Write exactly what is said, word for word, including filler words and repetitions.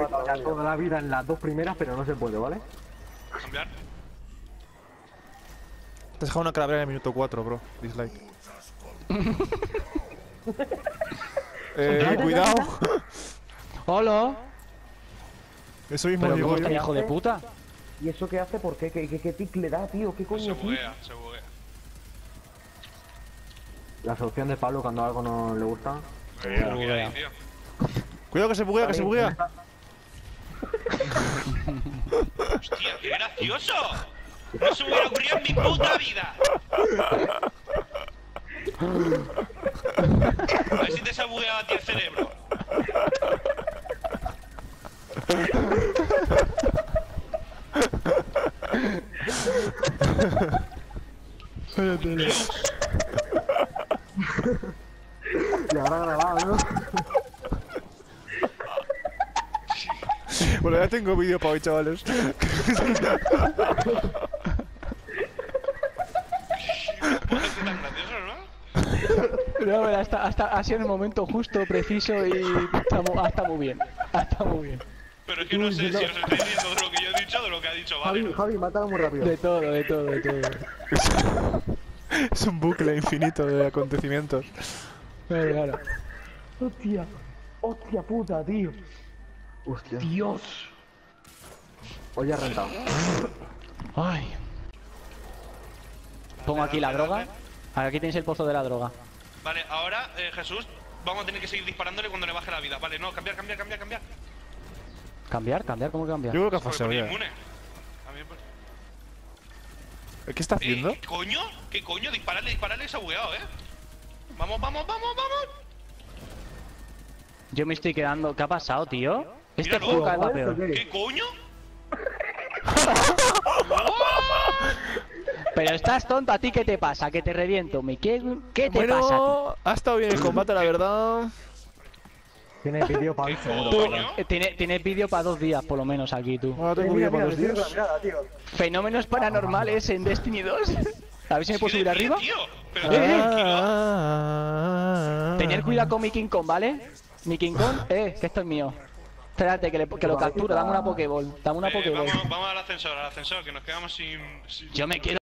batallar toda la vida en las dos primeras, pero no se puede, ¿vale? Cambiar. Te has dejado una calavera en el minuto cuatro, bro. Dislike. eh, cuidado. ¡Hola! Eso mismo ¿Pero digo cómo yo. está, hijo de puta? ¿Y eso qué hace? ¿Por qué? ¿Qué, qué, qué tic le da, tío? ¿Qué coño Se tic? buguea, se buguea. La solución de Pablo cuando algo no le gusta. Se buguea ahí, tío. Cuidado que se buguea, que se buguea. ¡Hostia, qué gracioso! ¡No se me hubiera ocurrido en mi puta vida! A ver si te se ha bugueado a ti el cerebro. Le habrá grabado, ¿no? Bueno, ya tengo vídeo para hoy, chavales. Puede ser tan gracioso, ¿no? No, pero hasta, hasta ha sido en el momento justo, preciso y está, mu- ah, está muy bien. Ah, está muy bien. Pero es que no sé si os estáis riendo de lo que yo he dicho o de lo que ha dicho Javi, Vale. Javi, mátalo muy rápido. De todo, de todo, de todo. Es un bucle infinito de acontecimientos. Claro, claro. Hostia, hostia puta, tío. Hostia. Dios. Hoy ha rentado. Ay. Pongo aquí la droga. Aquí tenéis el pozo de la droga. Vale, ahora, eh, Jesús, vamos a tener que seguir disparándole cuando le baje la vida. Vale, no, cambiar, cambiar, cambiar, cambiar. ¿Cambiar? ¿Cambiar? ¿Cómo cambiar? Yo creo que ha Porque pasado pone ya. inmune. A mí me pone- ¿Qué está haciendo? Eh, ¿Qué coño? ¿Qué coño? Dispararle, dispararle, se ha bugueado, eh. Vamos, vamos, vamos, vamos. Yo me estoy quedando... ¿Qué ha pasado, tío? Este Míralo. juego cada vez va ¿Puedes o peor. qué? ¿Qué coño? Pero estás tonto, ¿a ti qué te pasa? Que te reviento, me ¿Qué, qué te pasa a ti? Bueno, ha estado bien el combate, la verdad. Tiene vídeo para ¿Qué un seguro. coño? Eh, tiene- Tienes vídeo para dos días, por lo menos, aquí tú. Ahora tengo Mira, vídeo para mira, dos mira, días. mira, tío. Fenómenos paranormales en Destiny dos. A ver si me puedo Sí, subir de arriba. pie, tío. Pero Eh, eh. tranquilo. Ah, Tener cuidado con mi King Kong, ¿vale? Mi King Kong, eh, que esto es mío. Espérate, que, le- que lo capturo, dame una Pokéball. Dame una Eh, Pokéball. vamos, vamos al ascensor, al ascensor, que nos quedamos sin... sin... Yo me quiero